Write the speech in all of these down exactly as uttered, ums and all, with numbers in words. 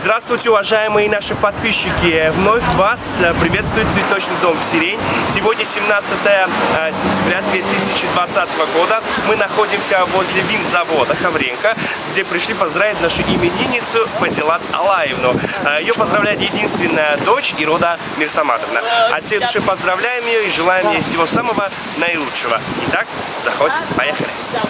Здравствуйте, уважаемые наши подписчики! Вновь вас приветствует цветочный дом «Сирень». Сегодня семнадцатое сентября две тысячи двадцатого года. Мы находимся возле винзавода Хавренко, где пришли поздравить нашу именинницу Фазилат Алаевну. Ее поздравляет единственная дочь Ирода Мирсамадовна. От всей души поздравляем ее и желаем ей всего самого наилучшего. Итак, заходим, поехали!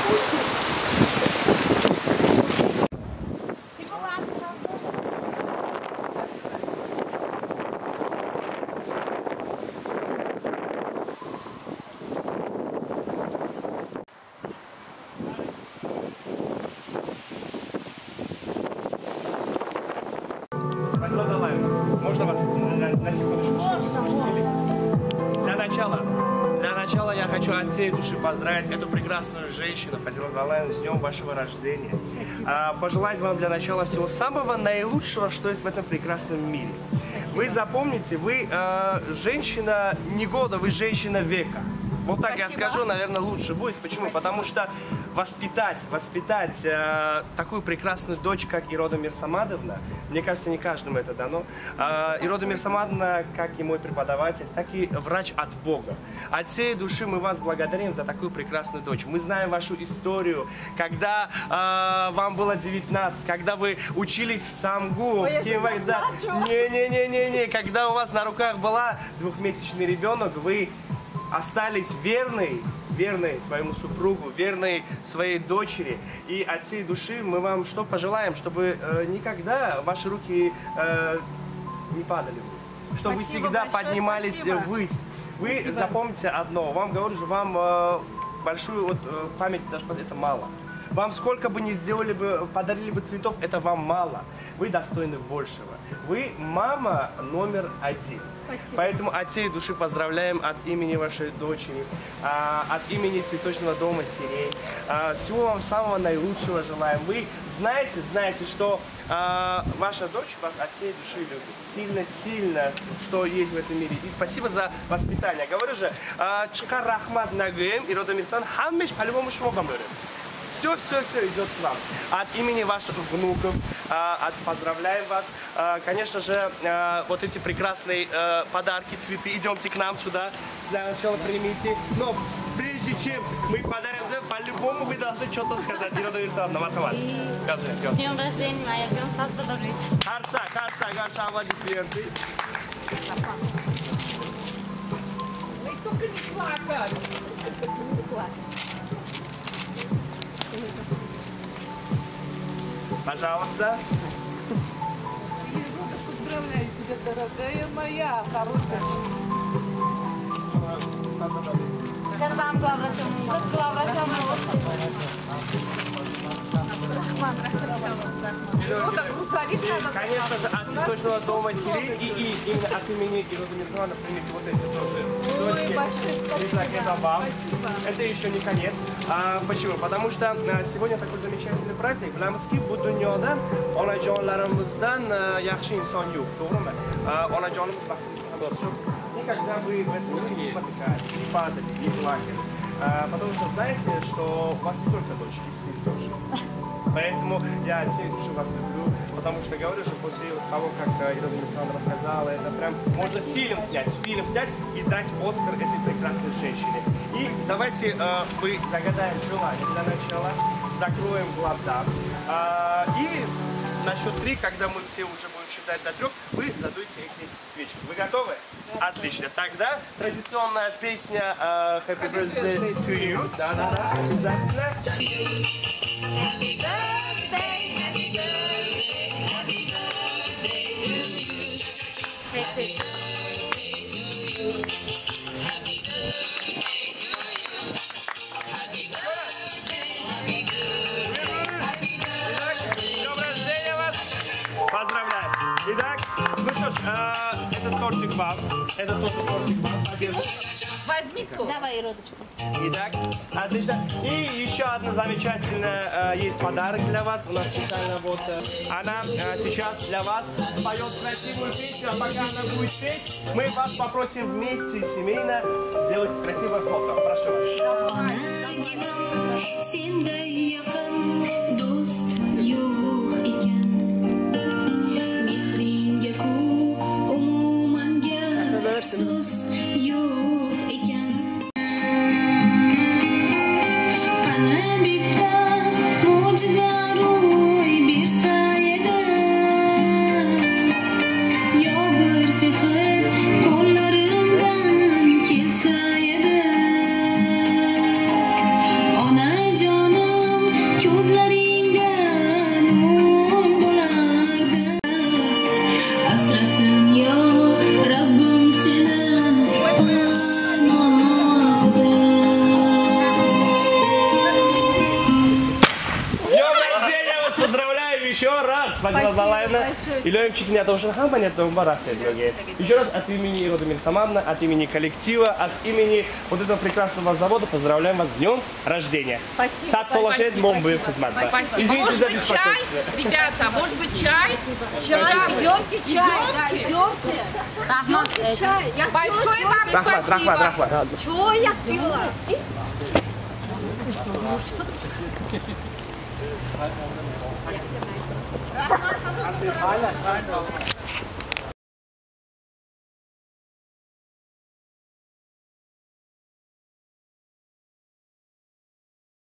Можно вас на, на секундочку спустились? Для начала, для начала я хочу от всей души поздравить эту прекрасную женщину, Фазилат Алаевну, с днем вашего рождения. А, пожелать вам для начала всего самого наилучшего, что есть в этом прекрасном мире. Вы запомните, вы э, женщина не года, вы женщина века. Вот так Спасибо. Я скажу, наверное, лучше будет. Почему? Потому что воспитать, воспитать э, такую прекрасную дочь, как Ирода Мирсамадовна, мне кажется, не каждому это дано. Э, Ирода Мирсамадовна, как и мой преподаватель, так и врач от Бога. От всей души мы вас благодарим за такую прекрасную дочь. Мы знаем вашу историю, когда э, вам было девятнадцать, когда вы учились в СамГУ, в Киеве, да. Не-не-не-не-не, когда у вас на руках была двухмесячный ребенок, вы остались верной, верной своему супругу, верной своей дочери. И от всей души мы вам что пожелаем, чтобы э, никогда ваши руки э, не падали вниз, чтобы вы всегда большое, поднимались спасибо. Ввысь. Вы спасибо. Запомните одно, вам говорю же, вам э, большую вот, э, память даже это мало. Вам сколько бы ни сделали бы, подарили бы цветов, это вам мало. Вы достойны большего. Вы мама номер один. Спасибо. Поэтому от всей души поздравляем от имени вашей дочери, от имени цветочного дома «Сирень». Всего вам самого наилучшего желаем. Вы знаете, знаете, что ваша дочь вас от всей души любит. Сильно-сильно, что есть в этом мире. И спасибо за воспитание. Говорю же, чикар рахмат нагуем, Ирода Мирсан, хаммеш по-любому шмогам говорю. Все, все, все идет к вам. От имени ваших внуков от, поздравляем вас. Конечно же, вот эти прекрасные подарки, цветы. Идемте к нам сюда. Для начала примите. Но прежде чем мы подарим, по-любому вы должны что-то сказать. Ирода Мирсамадовна, мархамат. С днем рождения, моя констат продолжить. Харса, харса, гарша, аплодисменты. Ой, только не плакать. Не плакать. Пожалуйста. Ирода, поздравляю тебя, дорогая моя, хорошая. Я сам главврачом, с главврачом. Конечно же, от цветочного дома «Сирень» и, и именно от имени Ироды Мирсамадовны примите вот эти тоже цветочки. Это вам. Это еще не конец. А, почему? Потому что а, сегодня такой замечательный праздник. Bilamizki, bu dunyoda onajonlarimizdan yaxshi inson yo'q, to'g'rimi? Onajonimiz baxtli bo'ldi. Никогда вы в этом мире не спотыкались, не падали, не плакали. А, потому что знаете, что у вас не только дочь, и сын тоже. Поэтому я от всей души вас люблю, потому что говорю, что после того, как Ирода Мирсамадовна рассказала, это прям можно фильм снять, фильм снять и дать Оскар этой прекрасной женщине. И давайте э, мы загадаем желание для начала, закроем глаза. Э, и на счет три, когда мы все уже будем считать до трех, вы задуете эти свечки. Вы готовы? Да. Отлично. Тогда традиционная песня э, Happy Birthday to you. Да-да-да, обязательно. Happy birthday, happy birthday, happy birthday to you. Happy birthday to you. Happy birthday to you. Happy birthday, happy birthday, happy birthday. С днем рождения вас! Поздравляю! Итак, ну что ж, э, этот тортик вам. Это тоже тортик вам. Возьми кто. Давай, Иродочка. Итак, отлично. И еще одна замечательная э, есть подарок для вас. У нас специально вот э, она э, сейчас для вас споет красивую песню. А пока она будет петь, мы вас попросим вместе семейно сделать красивое фото. Прошу вас. Фазила Далаевна. И Лёмчик не должен хам понятно, барасы многие. Еще раз от имени Родомира Самадна, от имени коллектива, от имени вот этого прекрасного завода поздравляем вас с днем рождения. Спасибо. Спасибо. Извините Может за быть, беспокойство. чай? Ребята, может быть, чай? Чай, Да. идемте, чай, да, идемте. Идемте, чай. Я Большое вам Рахмат, спасибо. Рахмат, Рахмат. Чего я пила?